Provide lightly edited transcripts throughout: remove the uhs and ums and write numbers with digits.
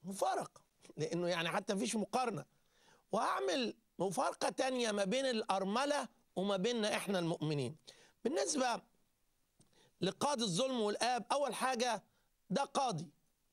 مفارقة، لأنه يعني حتى مفيش مقارنة. وهعمل مفارقة تانية ما بين الأرملة وما بيننا إحنا المؤمنين. بالنسبة لقاضي الظلم والآب، أول حاجة ده قاضي،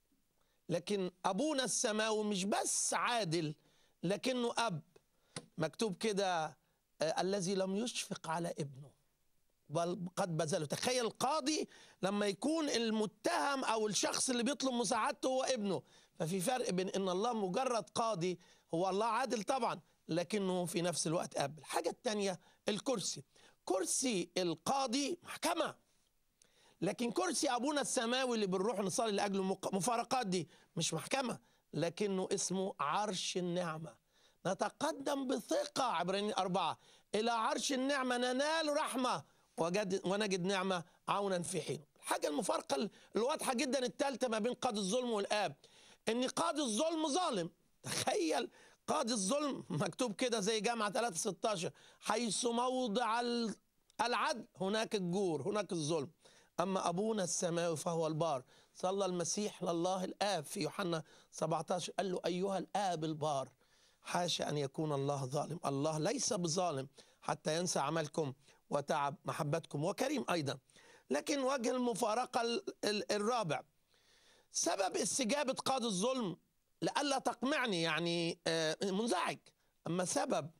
لكن أبونا السماوي مش بس عادل لكنه أب. مكتوب كده الذي لم يشفق على ابنه بل قد بذله. تخيل القاضي لما يكون المتهم أو الشخص اللي بيطلب مساعدته هو ابنه. ففي فرق بين إن الله مجرد قاضي، هو الله عادل طبعا، لكنه في نفس الوقت أب. الحاجة التانية الكرسي. كرسي القاضي محكمة، لكن كرسي أبونا السماوي اللي بنروح نصلي لأجله مفارقات دي مش محكمة، لكنه اسمه عرش النعمة. نتقدم بثقة عبرانيين 4 إلى عرش النعمة ننال رحمة ونجد نعمة عونا في حين. الحاجة المفارقة الواضحة جدا الثالثة ما بين قاضي الظلم والآب، إن قاضي الظلم ظالم. تخيل قاضي الظلم مكتوب كده زي جامعة 3:16 حيث موضع العدل هناك الجور، هناك الظلم. أما أبونا السماوي فهو البار. صلى المسيح لله الآب في يوحنا 17 قال له أيها الآب البار، حاشا أن يكون الله ظالم. الله ليس بظالم حتى ينسى عملكم وتعب محبتكم، وكريم أيضا. لكن وجه المفارقة الرابع، سبب استجابة قاضي الظلم لألا تقمعني، يعني منزعج. أما سبب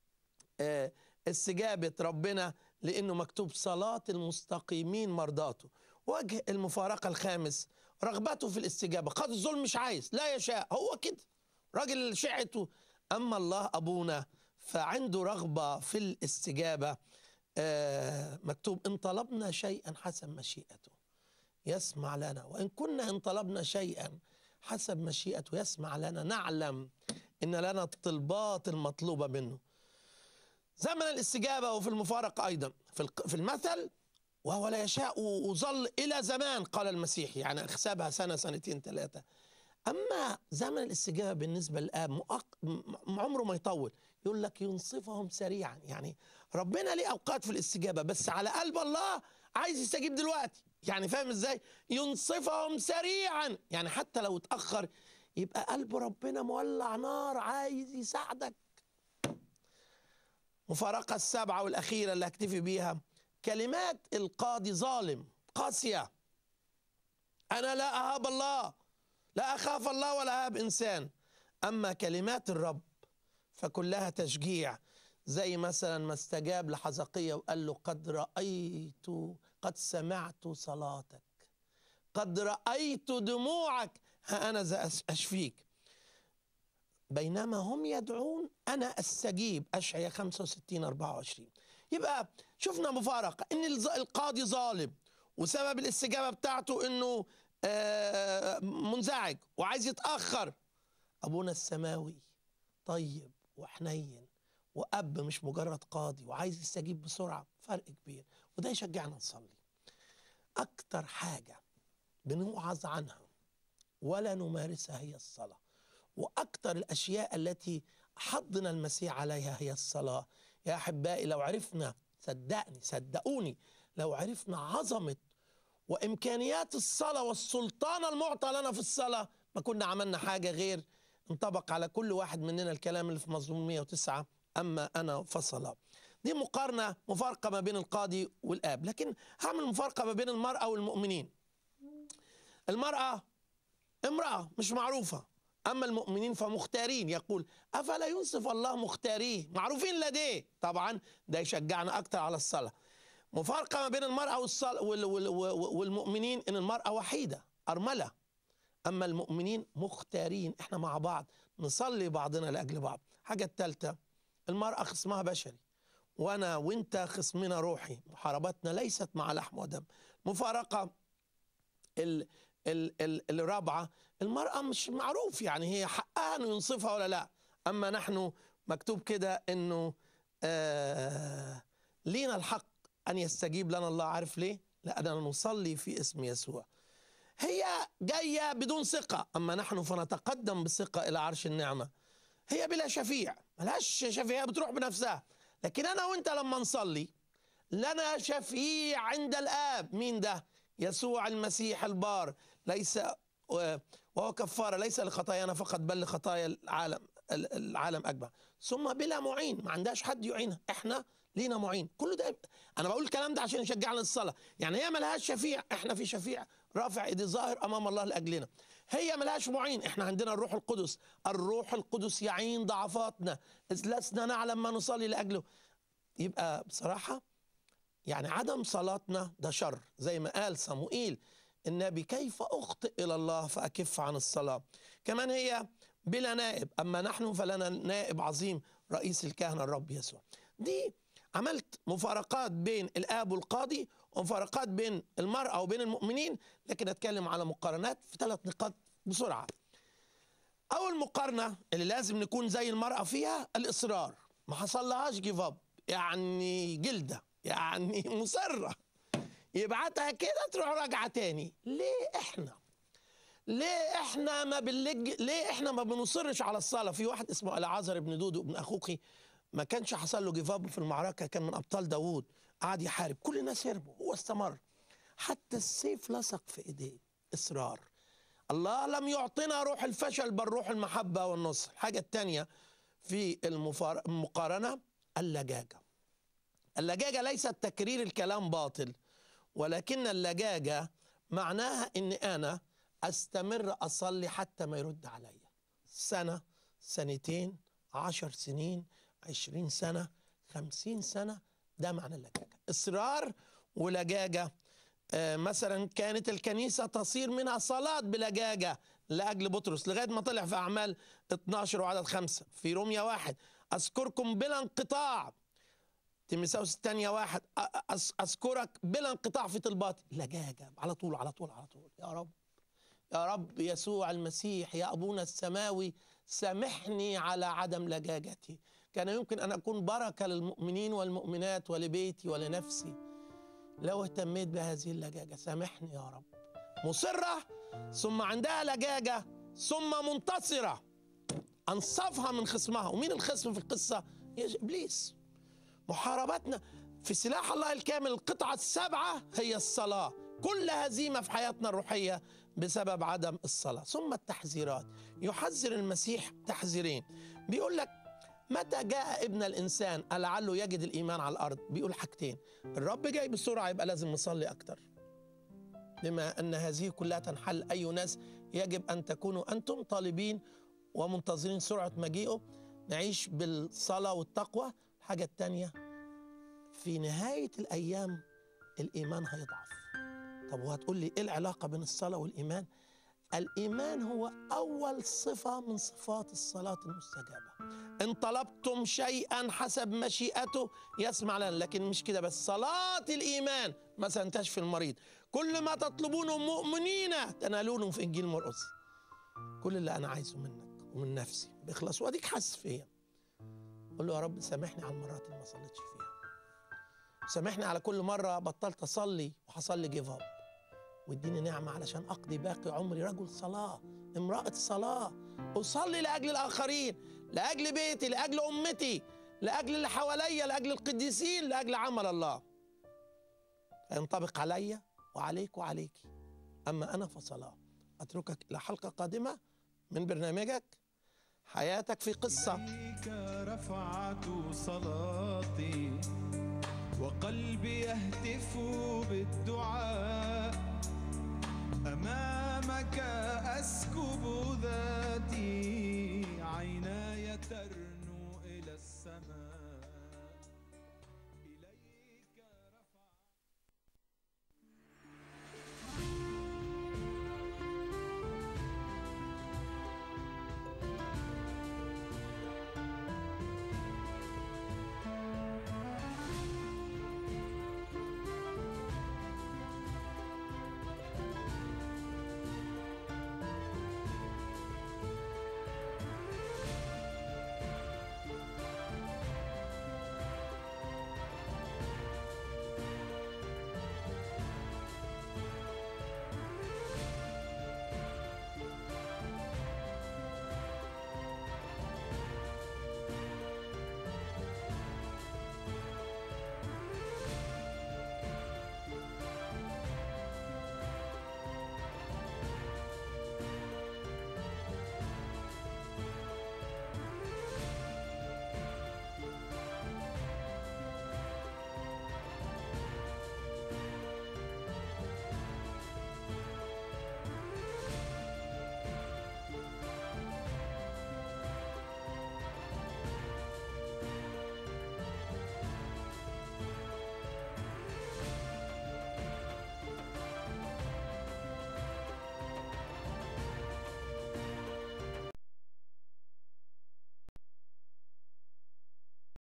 استجابة ربنا لأنه مكتوب صلاة المستقيمين مرضاته. وجه المفارقة الخامس رغبته في الاستجابة. قاضي الظلم مش عايز، لا يشاء، هو كده راجل شعته. أما الله أبونا فعنده رغبة في الاستجابة. مكتوب إن طلبنا شيئا حسب مشيئته يسمع لنا، وإن كنا إن طلبنا شيئا حسب مشيئته يسمع لنا، نعلم إن لنا الطلبات المطلوبة منه. زمن الاستجابة وفي المفارقة أيضا في المثل وهو لا يشاء وظل إلى زمان قال المسيح، يعني أحسبها سنة سنتين ثلاثة. أما زمن الاستجابة بالنسبة للآب عمره ما يطول، يقول لك ينصفهم سريعا. يعني ربنا ليه أوقات في الاستجابة، بس على قلب الله عايز يستجيب دلوقتي. يعني فاهم إزاي؟ ينصفهم سريعا، يعني حتى لو اتأخر يبقى قلب ربنا مولع نار عايز يساعدك. مفارقة السابعة والأخيرة اللي هكتفي بيها، كلمات القاضي ظالم قاسية. أنا لا أهاب الله، لا أخاف الله ولا أهاب إنسان. أما كلمات الرب فكلها تشجيع، زي مثلا ما استجاب لحزقية وقال له قد سمعت صلاتك، قد رأيت دموعك، ها أنا أشفيك. بينما هم يدعون أنا أستجيب. أشعياء 65:24. يبقى شفنا مفارقة إن القاضي ظالم، وسبب الاستجابة بتاعته إنه منزعج وعايز يتأخر. أبونا السماوي طيب وحنين وأب، مش مجرد قاضي وعايز يستجيب بسرعة. فرق كبير، وده يشجعنا نصلي. أكتر حاجة بنوعظ عنها ولا نمارسها هي الصلاة، وأكتر الأشياء التي حضنا المسيح عليها هي الصلاة. يا أحبائي لو عرفنا، صدقوني لو عرفنا عظمة وإمكانيات الصلاة والسلطان المعطى لنا في الصلاة، ما كنا عملنا حاجة غير انطبق على كل واحد مننا الكلام اللي في مزمور 109 أما أنا فصلا. دي مفارقة ما بين القاضي والآب. لكن هعمل مفارقة ما بين المرأة والمؤمنين. المرأة امرأة مش معروفة، أما المؤمنين فمختارين. يقول أفلا ينصف الله مختاريه معروفين لديه. طبعا ده يشجعنا أكتر على الصلاة. مفارقة ما بين المرأة والمؤمنين إن المرأة وحيدة أرملة، أما المؤمنين مختارين، إحنا مع بعض نصلي بعضنا لأجل بعض. حاجة الثالثة، المرأة خصمها بشري وأنا وإنت خصمنا روحي، محاربتنا ليست مع لحم ودم. مفارقة الرابعة، المرأة مش معروف يعني هي حقها أنه ينصفها ولا لا، أما نحن مكتوب كده أنه لينا الحق أن يستجيب لنا الله. عارف ليه؟ لأننا نصلي في اسم يسوع. هي جاية بدون ثقة، أما نحن فنتقدم بثقة إلى عرش النعمة. هي بلا شفيع، ملهاش شفيع، هي بتروح بنفسها. لكن أنا وإنت لما نصلي لنا شفيع عند الآب. مين ده؟ يسوع المسيح البار. ليس وهو كفارة ليس لخطايانا فقط بل لخطايا العالم أجمع. ثم بلا معين، ما عندهاش حد يعينها، احنا لينا معين. كل ده انا بقول الكلام ده عشان يشجعنا للصلاة. يعني هي ملهاش شفيع، احنا في شفيع رافع ايدي ظاهر امام الله لاجلنا. هي ملهاش معين، احنا عندنا الروح القدس. الروح القدس يعين ضعفاتنا اذ لسنا نعلم ما نصلي لاجله. يبقى بصراحة يعني عدم صلاتنا ده شر، زي ما قال صموئيل النبي: كيف أخطئ إلى الله فأكف عن الصلاة. كمان هي بلا نائب، أما نحن فلنا نائب عظيم رئيس الكهنة الرب يسوع. دي عملت مفارقات بين الآب والقاضي ومفارقات بين المرأة وبين المؤمنين، لكن أتكلم على مقارنات في 3 نقاط بسرعة. أول مقارنة اللي لازم نكون زي المرأة فيها الإصرار، ما حصلهاش جيف اب، يعني جلدة، يعني مصرة، يبعتها كده تروح راجعة تاني. ليه احنا ما بنصرش على الصلاة؟ في واحد اسمه العازر ابن دودو ابن اخوخي، ما كانش حصل له جيف اب في المعركة، كان من ابطال داوود، قعد يحارب، كل الناس هربوا، هو استمر حتى السيف لصق في ايديه. اصرار. الله لم يعطنا روح الفشل بل روح المحبة والنصر. الحاجة الثانية في المقارنة اللجاجة. اللجاجة ليست تكرير الكلام باطل، ولكن اللجاجة معناها ان انا استمر اصلي حتى ما يرد عليا. 1 2 سنين 10 سنين 20 سنة 50 سنة، ده معنى اللجاجة. اصرار ولجاجة. مثلا كانت الكنيسة تصير منها صلاة بلجاجة لأجل بطرس لغاية ما طلع في أعمال 12 وعدد 5. في روميا 1 أذكركم بلا انقطاع. تيموثاوس الثانية 1 أذكرك بلا انقطاع في طلباتي. لجاجة على طول على طول على طول. يا رب يا رب يسوع المسيح يا أبونا السماوي، سامحني على عدم لجاجتي. كان يمكن أن أكون بركة للمؤمنين والمؤمنات ولبيتي ولنفسي لو اهتميت بهذه اللجاجة. سامحني يا رب. مصرة، ثم عندها لجاجة، ثم منتصرة، أنصفها من خصمها. ومين الخصم في القصة؟ إبليس. محاربتنا في سلاح الله الكامل القطعة 7 هي الصلاة. كل هزيمة في حياتنا الروحية بسبب عدم الصلاة. ثم التحذيرات. يحذر المسيح تحذيرين، بيقول لك متى جاء ابن الإنسان ألعله يجد الإيمان على الأرض؟ بيقول حاجتين: الرب جاي بسرعة، يبقى لازم نصلي أكتر، بما أن هذه كلها تنحل أي ناس يجب أن تكونوا أنتم طالبين ومنتظرين سرعة مجيئه. نعيش بالصلاة والتقوى. الحاجة التانية، في نهاية الأيام الإيمان هيضعف. طب وهتقول لي إيه العلاقة بين الصلاة والإيمان؟ الإيمان هو أول صفة من صفات الصلاة المستجابة. إن طلبتم شيئا حسب مشيئته يسمع لنا. لكن مش كده بس، صلاة الإيمان مثلا تشفي المريض. كل ما تطلبونه مؤمنين تنالونه في إنجيل مرقس. كل اللي أنا عايزه منك ومن نفسي بيخلص، وأديك حاسس فيا. قل له يا رب سامحني على المرات اللي ما صليتش فيها، سامحني على كل مرة بطلت أصلي وحصل لي جيف اب، واديني نعمة علشان أقضي باقي عمري رجل صلاة، امرأة صلاة، أصلي لأجل الآخرين، لأجل بيتي، لأجل أمتي، لأجل اللي حواليا، لأجل القديسين، لأجل عمل الله. فينطبق علي وعليك وعليك. أما أنا فصلاة. أتركك إلى حلقة قادمة من برنامجك حياتك في قصة. إليك رفعت صلاتي وقلبي يهتف بالدعاء، أمامك أسكب ذات